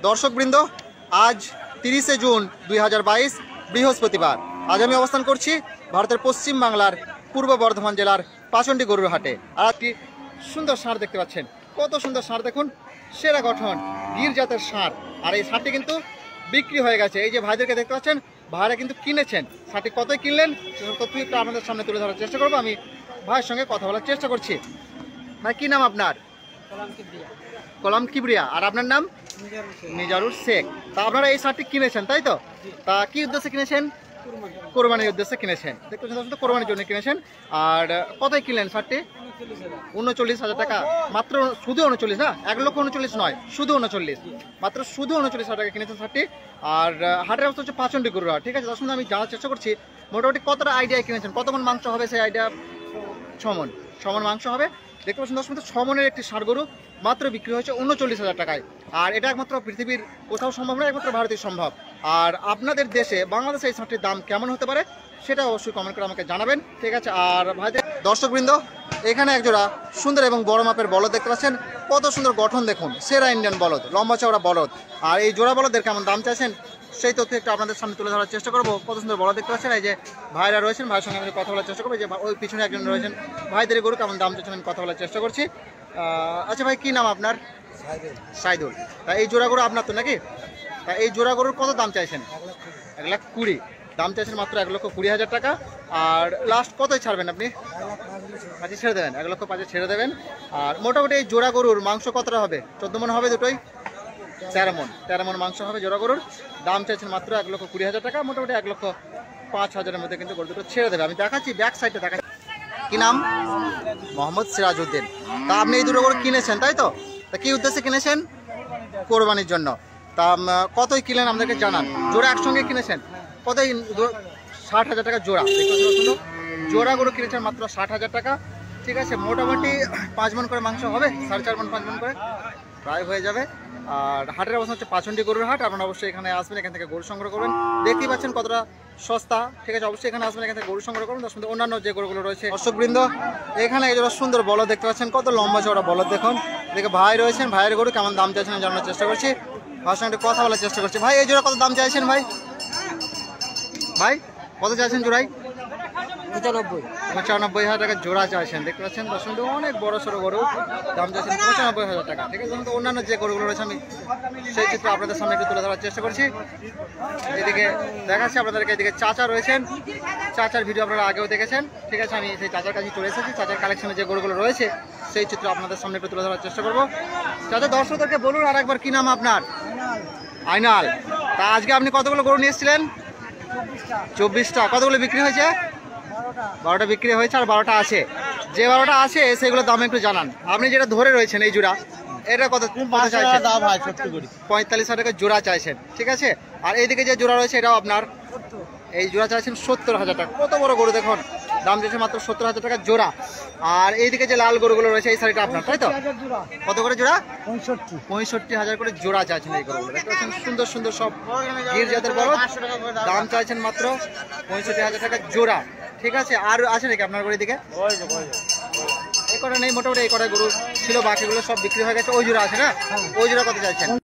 দর্শকবৃন্দ, আজ 30শে জুন 2022 বৃহস্পতিবার। আজ আমি অবস্থান করছি ভারতের পশ্চিম বাংলার পূর্ব বর্ধমান জেলার পাচন্ডি গরুর হাটে। আর একটি সুন্দর ষাঁড় দেখতে পাচ্ছেন, কত সুন্দর ষাঁড় দেখুন, সেরা গঠন গির জাতের ষাঁড়। আর এই ষাঁড়টি কিন্তু বিক্রি হয়ে গেছে। এই যে ভাইদেরকে দেখতে পাচ্ছেন, ভাইরা কিন্তু কিনেছেন। ষাঁড়টি কতই কিনলেন সেসব তথ্য একটু আপনাদের সামনে তুলে ধরার চেষ্টা করবো। আমি ভাইয়ের সঙ্গে কথা বলার চেষ্টা করছি। ভাই, কি নাম আপনার? কলাম কিবরিয়া। আর আপনার নাম? মিজারুল শেখ। তা আপনারা এই ষাঁড়টি কিনেছেন, তাই তো? তা কি উদ্দেশ্যে কিনেছেন? কোরবানির উদ্দেশ্যে কিনেছেন। দেখতে পাচ্ছেন কোরবানির জন্য কিনেছেন। আর কতই কিনলেন ষাঁড়টি? 39,000 টাকা মাত্র। শুধু 39 না, 1,39,000 নয়, শুধু 39, মাত্র শুধু 39,000 টাকা কিনেছেন ষাঁড়টি। আর হাটের অবস্থা হচ্ছে পাচন্ডি গরুর হাট। ঠিক আছে, তার সঙ্গে আমি জানার চেষ্টা করছি মোটামুটি কতটা আইডিয়ায় কিনেছেন, কত মন মাংস হবে সেই আইডিয়া। 6 মন মাংস হবে। দেখতে পাচ্ছেন দর্শক, 6 মনের একটি ষাঁড় গরু মাত্র বিক্রি হয়েছে 39,000 টাকায়। আর এটা একমাত্র পৃথিবীর কোথাও সম্ভব নয়, একমাত্র ভারতীয় সম্ভব। আর আপনাদের দেশে, বাংলাদেশে এই ষাঁড়টির দাম কেমন হতে পারে সেটা অবশ্যই কমেন্ট করে আমাকে জানাবেন। ঠিক আছে। আর ভাইদের দর্শকবৃন্দ, এখানে একজোড়া সুন্দর এবং বড় মাপের বলদ দেখতে পাচ্ছেন, কত সুন্দর গঠন দেখুন, সেরা ইন্ডিয়ান বলদ, লম্বা চওড়া বলদ। আর এই জোড়া বলদের কেমন দাম চাইছেন সেই তথ্য একটু আপনাদের সামনে তুলে ধরার চেষ্টা করবো। কত সুন্দর বলদ দেখতে পাচ্ছেন। এই যে ভাইরা রয়েছেন, ভাইয়ের সঙ্গে আমি কথা বলার চেষ্টা করবো। যে ওই পিছনে একজন রয়েছেন, ভাইদের গরু কেমন দাম চাইছেন আমি কথা বলার চেষ্টা করছি। আচ্ছা ভাই, কি নাম আপনার? সাইদুল। তা এই জোড়া গরু আপনার তো নাকি? তা এই জোড়া গরুর কত দাম চাইছেন? 1,20,000 দাম চাইছেন, মাত্র 1,20,000 টাকা। আর লাস্ট কতই ছাড়বেন আপনি? 5 ছেড়ে দেবেন, 1,05,000 ছেড়ে দেবেন। আর মোটামুটি এই জোড়া গরুর মাংস কতটা হবে? 14 মন হবে দুটোই? 13 মন মাংস হবে জোড়া গরুর। দাম চাইছেন মাত্র 1,20,000 টাকা। মোটামুটি 1,05,000-এর মধ্যে কিন্তু গরু দুটো ছেড়ে দেবে। আমি দেখাচ্ছি, ব্যাক সাইডে দেখাচ্ছি। কি নাম? মোহাম্মদ সিরাজউদ্দিন। তা আপনি এই দুটো গরু কিনেছেন, তাই তো? তা কি উদ্দেশ্যে কিনেছেন? কোরবানির জন্য। তা কতই কিনলেন আমাদেরকে জানান। জোড়া একসঙ্গে কিনেছেন? কতই? 60,000 টাকা জোড়া। জোড়া গরু কিনেছেন মাত্র 60,000 টাকা। ঠিক আছে, মোটামুটি 5 মন করে মাংস হবে, 4.5 মন 5 মন করে প্রায় হয়ে যাবে। আর হাটের অবস্থা হচ্ছে পাচন্ডি গরুর হাট। আপনারা অবশ্যই এখানে আসবেন, এখান থেকে গরু সংগ্রহ করবেন। দেখতেই পাচ্ছেন কতটা সস্তা। ঠিক আছে, অবশ্যই এখানে আসবেন, এখান থেকে গরু সংগ্রহ করবেন। তার সঙ্গে অন্যান্য যে গরুগুলো রয়েছে। দর্শকবৃন্দ, এখানে এই সুন্দর বলদ দেখতে পাচ্ছেন, কত লম্বা চওড়া বলদ দেখুন। দেখে ভাই রয়েছেন, ভাইয়ের গরু কেমন দাম চাইছেন জানানোর চেষ্টা করছি। ভাইয়ের সঙ্গে কথা বলার চেষ্টা করছি। ভাই, এই জোড়া কত দাম চাইছেন? ভাই ভাই কত চাইছেন জোড়াই? 95,000 টাকা জোড়া চাইছেন। দেখতে পাচ্ছেন দর্শক, অনেক বড় সড়ো গরু, দাম চাইছেন 95,000 টাকা। ঠিক আছে, অন্যান্য যে গরুগুলো রয়েছে আমি সেই চিত্র আপনাদের সামনে একটু তুলে ধরার চেষ্টা করছি। এদিকে দেখাচ্ছি আপনাদেরকে, এদিকে চাচা রয়েছেন, চাচার ভিডিও আপনারা আগেও দেখেছেন। ঠিক আছে, আমি সেই চাচার কাছে চলে এসেছি। চাচার কালেকশনে যে গরুগুলো রয়েছে সেই চিত্র আপনাদের সামনে একটু তুলে ধরার চেষ্টা করবো। চাচা, দর্শকদেরকে বলুন আর একবার, কি নাম আপনার? আইনাল। তা আজকে আপনি কতগুলো গরু নিয়ে এসেছিলেন? 24টা। কতগুলো বিক্রি হয়েছে? 12টা বিক্রি হয়েছে, আর 12টা আছে। যে 12টা আছে সেগুলোর দাম একটু জানান। আপনি যেটা ধরে রয়েছেন এই জোড়া, এটা কত চাইছেন? 45,000 টাকা জোড়া চাইছেন। ঠিক আছে। আর এইদিকে যে জোড়া রয়েছে এটাও আপনার, এই জোড়া চাইছেন 70,000 টাকা। কত বড় গরু দেখুন, দাম চাইছে মাত্র 70,000 টাকা জোড়া। আর এইদিকে যে লাল গরুগুলো রয়েছে এই শাড়িটা আপনার, তাই তো? কত করে জোড়া? 65,000 করে জোড়া চাইছেন এই গরুগুলো। দেখতে পাচ্ছেন সুন্দর সুন্দর সব গির জাতের বলদ, দাম চাইছেন মাত্র 65,000 টাকা জোড়া। ঠিক আছে। আর আছে নাকি আপনার গরুর দিকে? এই কটা নেই, মোটামুটি এই কটা গরু ছিল, বাকিগুলো সব বিক্রি হয়ে গেছে। ওই জোড়া আছে না? ওই জোড়া কত চাইছেন?